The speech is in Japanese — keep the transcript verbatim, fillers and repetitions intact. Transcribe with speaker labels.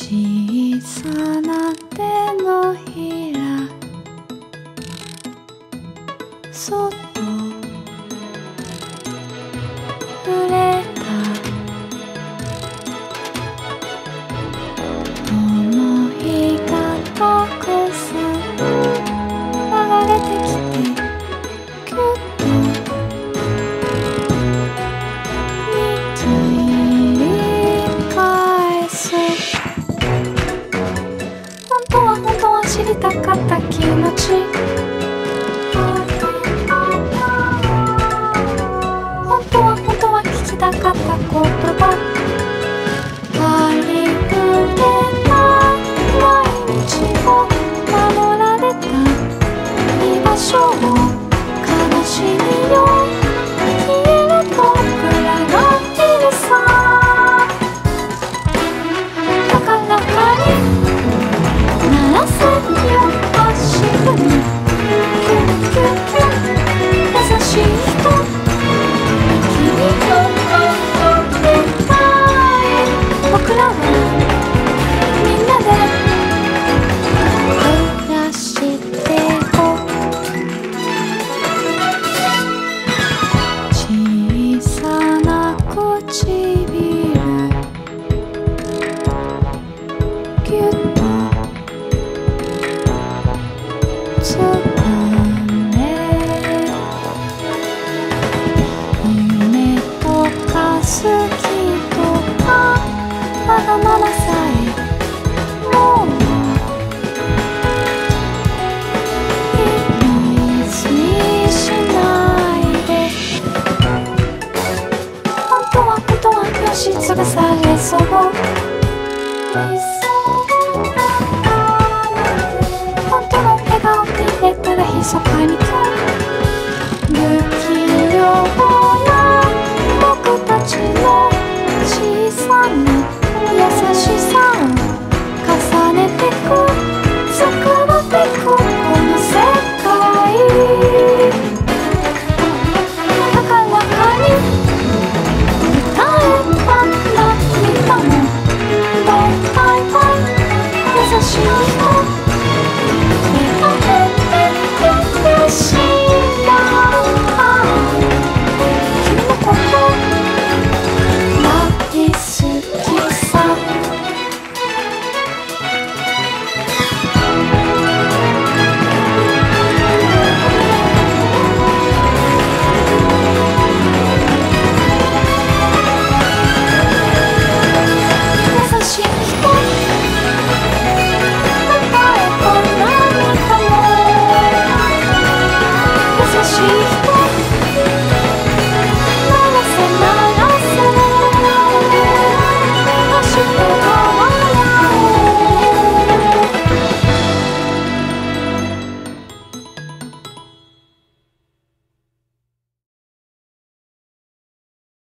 Speaker 1: 小さな手のひらそっと触れたこの日がたくさん流れてきてぎゅっと握り返す本当は本当は知りたかった気持ち本当は本当は聞きたかった言葉ありふれた毎日を守られた居場所を悲しみよ消える僕らがいるさ高らかに鳴らせるよ足踏みキュッキュッキュッ優しい人僕らはみんなで暮らしてこう小さな唇ぎゅっとつかんで夢とか好きとかわがままさえもう一つにしないで本当は本当はよしつぶされそう